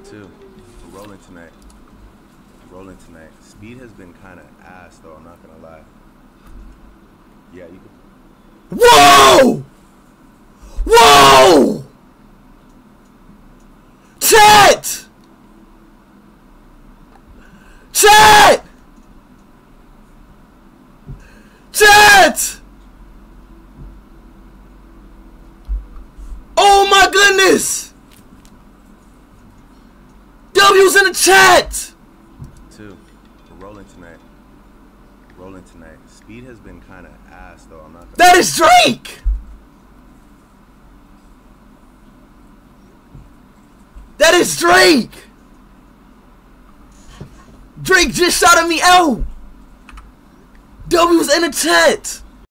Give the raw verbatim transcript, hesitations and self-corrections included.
Two. We're rolling tonight. Rolling tonight. Speed has been kind of ass, though. I'm not gonna lie. Yeah, you can. Whoa! Whoa! Chat! Chat! Chat! Oh my goodness! W's in the chat! Two. We're rolling tonight. Rolling tonight. Speed has been kind of ass, though. I'm not gonna. That is Drake! That is Drake! Drake just shouted me out! W's in the chat!